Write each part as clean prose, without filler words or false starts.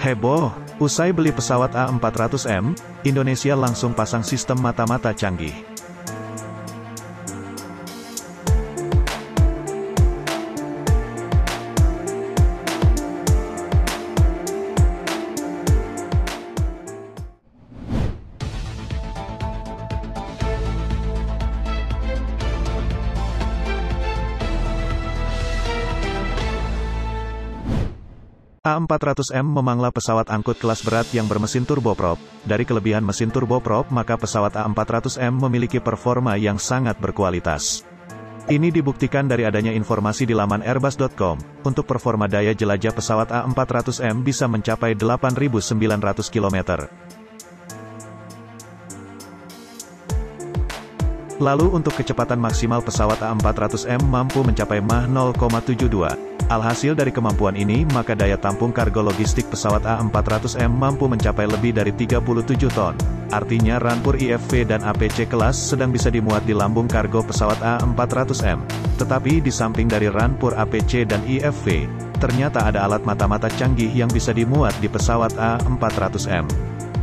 Heboh, usai beli pesawat A400M, Indonesia langsung pasang sistem mata-mata canggih. A400M memanglah pesawat angkut kelas berat yang bermesin turboprop. Dari kelebihan mesin turboprop, maka pesawat A400M memiliki performa yang sangat berkualitas. Ini dibuktikan dari adanya informasi di laman airbus.com. Untuk performa daya jelajah pesawat A400M bisa mencapai 8.900 km. Lalu untuk kecepatan maksimal pesawat A400M mampu mencapai Mach 0,72. Alhasil dari kemampuan ini, maka daya tampung kargo logistik pesawat A400M mampu mencapai lebih dari 37 ton. Artinya Rampur IFV dan APC kelas sedang bisa dimuat di lambung kargo pesawat A400M. Tetapi di samping dari Rampur APC dan IFV, ternyata ada alat mata-mata canggih yang bisa dimuat di pesawat A400M.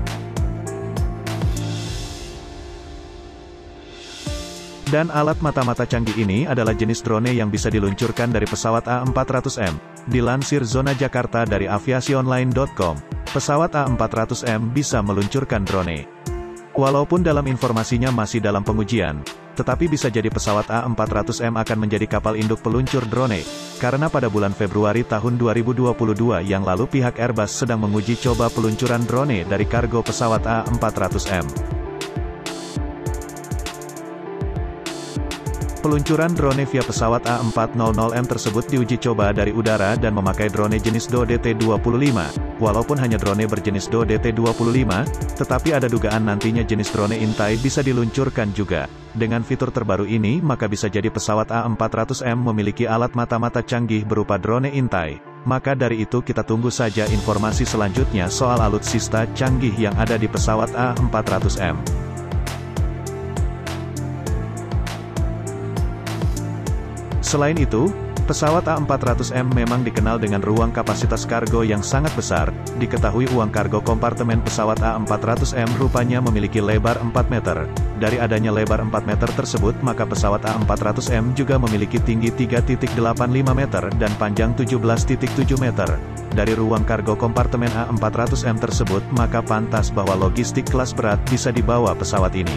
Dan alat mata-mata canggih ini adalah jenis drone yang bisa diluncurkan dari pesawat A400M. Dilansir Zona Jakarta dari aviasionline.com, pesawat A400M bisa meluncurkan drone. Walaupun dalam informasinya masih dalam pengujian, tetapi bisa jadi pesawat A400M akan menjadi kapal induk peluncur drone. Karena pada bulan Februari tahun 2022 yang lalu pihak Airbus sedang menguji coba peluncuran drone dari kargo pesawat A400M. Peluncuran drone via pesawat A400M tersebut diuji coba dari udara dan memakai drone jenis Do DT-25. Walaupun hanya drone berjenis Do DT-25, tetapi ada dugaan nantinya jenis drone intai bisa diluncurkan juga. Dengan fitur terbaru ini, maka bisa jadi pesawat A400M memiliki alat mata-mata canggih berupa drone intai. Maka dari itu kita tunggu saja informasi selanjutnya soal alutsista canggih yang ada di pesawat A400M. Selain itu, pesawat A400M memang dikenal dengan ruang kapasitas kargo yang sangat besar. Diketahui ruang kargo kompartemen pesawat A400M rupanya memiliki lebar 4 meter. Dari adanya lebar 4 meter tersebut, maka pesawat A400M juga memiliki tinggi 3,85 meter dan panjang 17,7 meter. Dari ruang kargo kompartemen A400M tersebut, maka pantas bahwa logistik kelas berat bisa dibawa pesawat ini.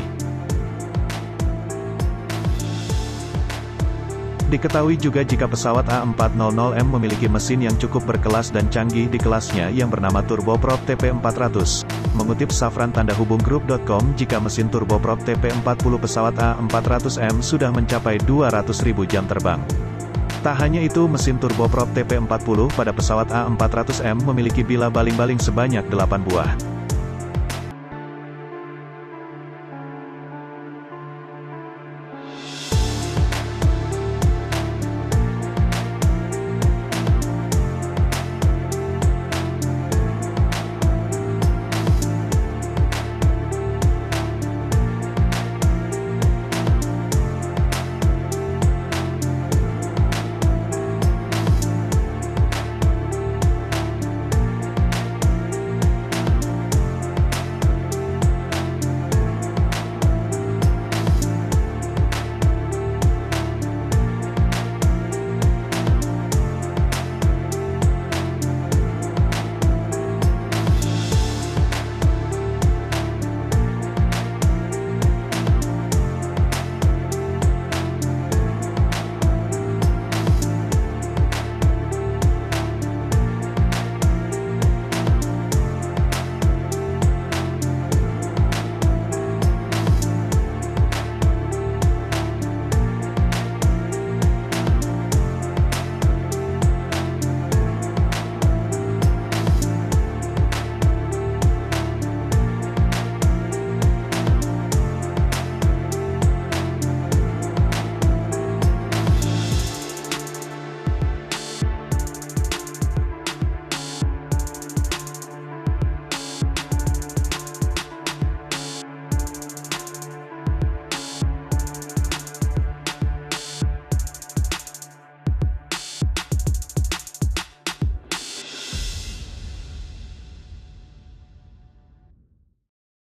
Diketahui juga jika pesawat A400M memiliki mesin yang cukup berkelas dan canggih di kelasnya yang bernama turboprop TP400. Mengutip Safran Tanda Hubung Group.com, jika mesin turboprop TP40 pesawat A400M sudah mencapai 200.000 jam terbang. Tak hanya itu, mesin turboprop TP40 pada pesawat A400M memiliki bila baling-baling sebanyak 8 buah.